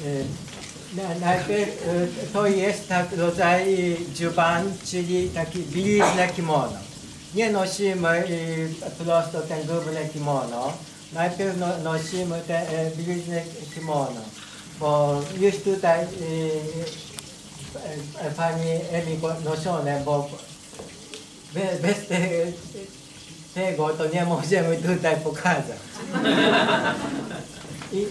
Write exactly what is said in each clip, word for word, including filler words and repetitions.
najpierw to jest tak rodzaj dżuban, czyli taki bieliznę kimono. Nie nosimy prosto ten grubne kimono. Najpierw no, nosimy te bieliznę kimono, bo już tutaj pani Emi noszone, bo bez, bez tego to nie możemy tutaj pokazać. I,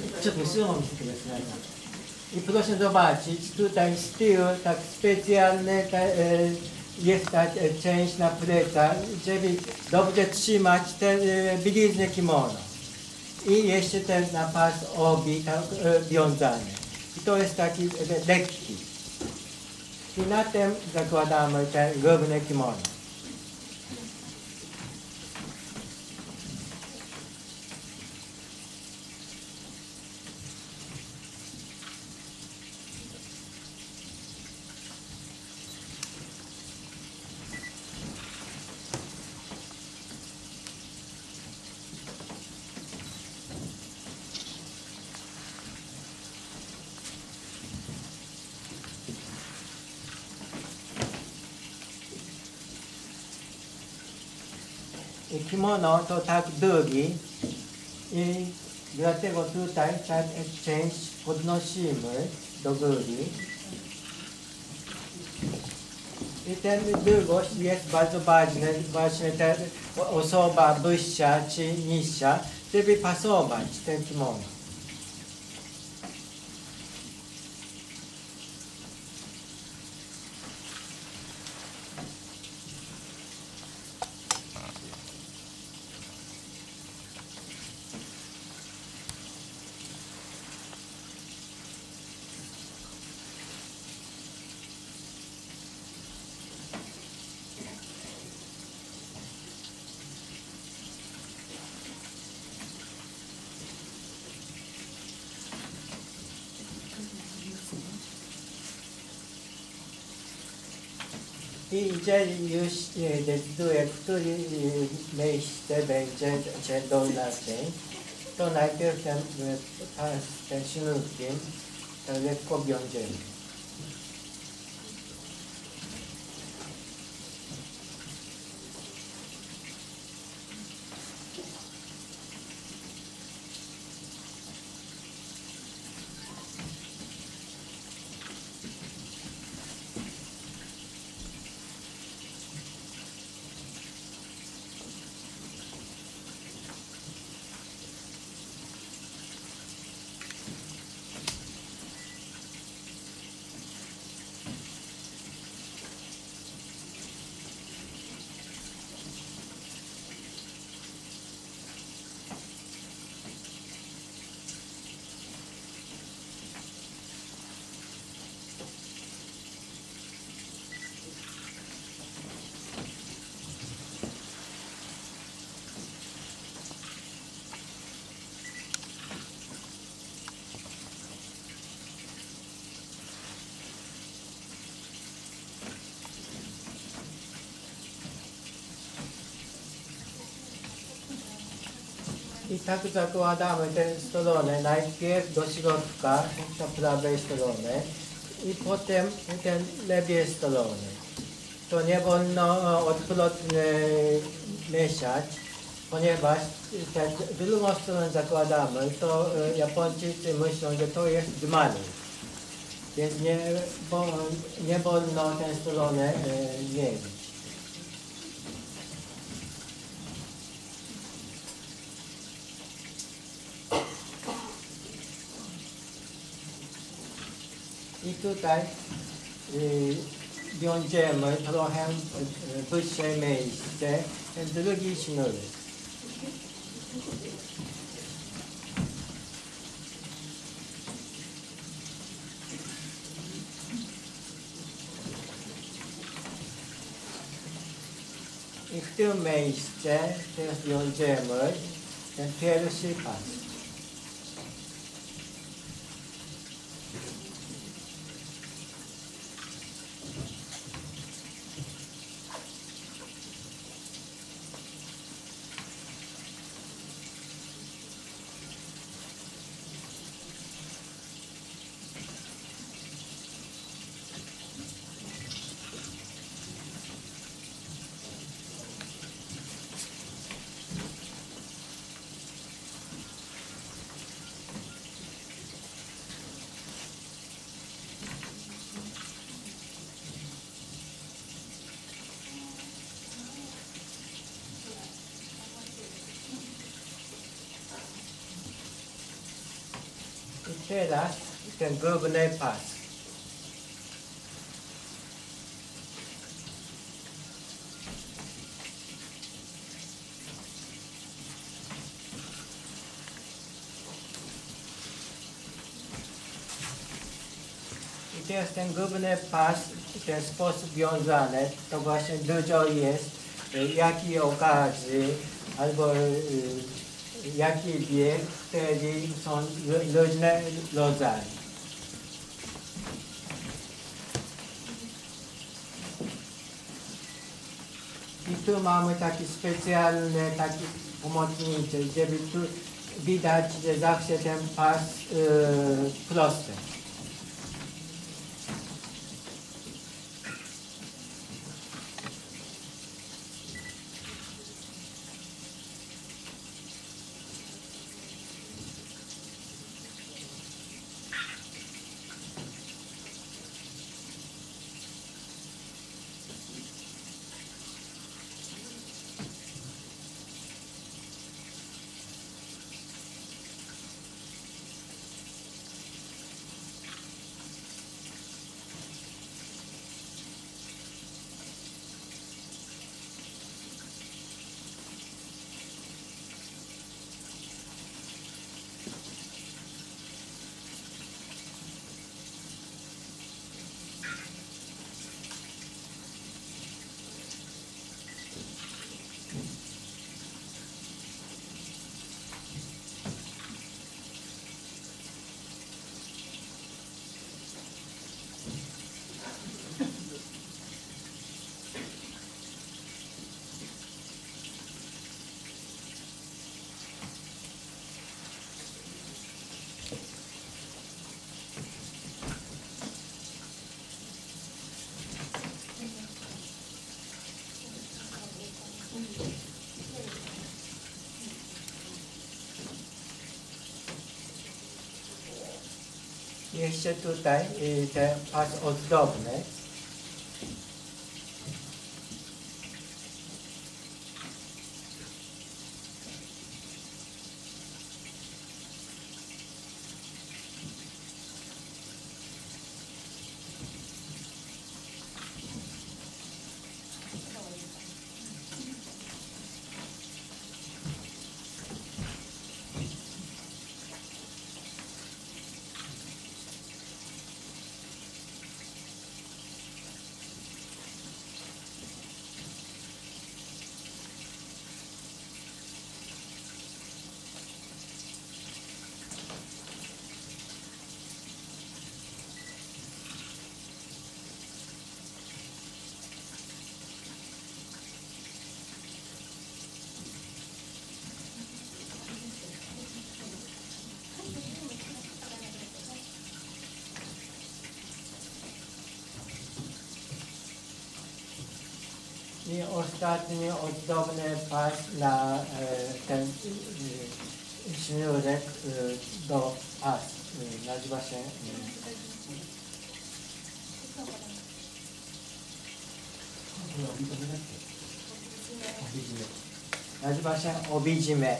I proszę zobaczyć, tutaj z tyłu tak specjalny ta, e, jest ta e, część na plecach, żeby dobrze trzymać te e, bielizny kimono. I jeszcze ten na pas obi tak, e, wiązany. I to jest taki e, lekki. I na tym zakładamy te grubne kimono. I kimono to tak długi i dlatego tutaj tak część podnosimy do góry. I ten długość jest bardzo ważny, właśnie ta osoba wyższa czy niższa, żeby pasować ten kimono. I jeżeli już decyduje, w którym miejsce będzie dolna część, to najpierw ten, ten sznurkiem lekko wiążemy. I tak zakładamy tę stronę, najpierw do środka, do prawej strony i potem tę lewej strony. To nie wolno odwrotnie mieszać, ponieważ tę drugą stronę zakładamy, to Japończycy myślą, że to jest dmany. Więc nie, bo, nie wolno tę stronę mieć. I tutaj y, wiążemy trochę wyższe miejsce, ten drugi sznurek. I w tym miejscu teraz wiążemy ten pierwszy pas. teraz ten główny pas. I teraz ten główny pas w ten sposób wiązany, to właśnie dużo jest, jakiej okazji, albo jaki wiek, wtedy są różne rodzaje. I tu mamy taki specjalny, taki pomocniczy, żeby tu widać, że zawsze ten pas yy, prosty. Jeszcze tutaj ten pas ozdobny. I ostatni ozdobny pas na e, ten e, sznurek e, do pas. E, nazywa się e, nazywa się obijime.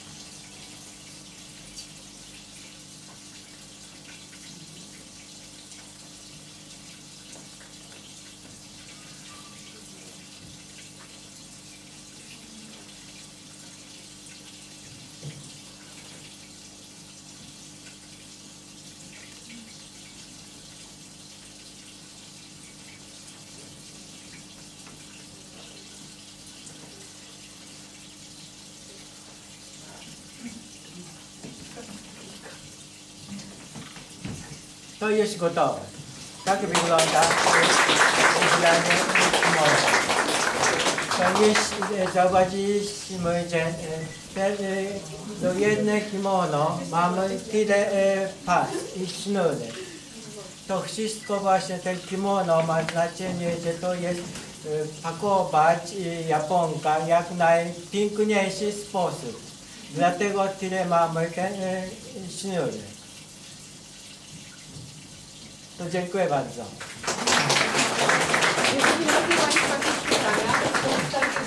To jest gotowe. Tak wygląda ubranie kimono. To jest, zauważyliśmy, że do jednego kimono mamy tyle pas i sznurek. To wszystko właśnie, ten kimono ma znaczenie, że to jest pakować Japonka jak najpiękniejszy sposób. Dlatego tyle mamy ten sznurek. To dziękuję bardzo. Jeżeli macie Państwo jakieś pytania, to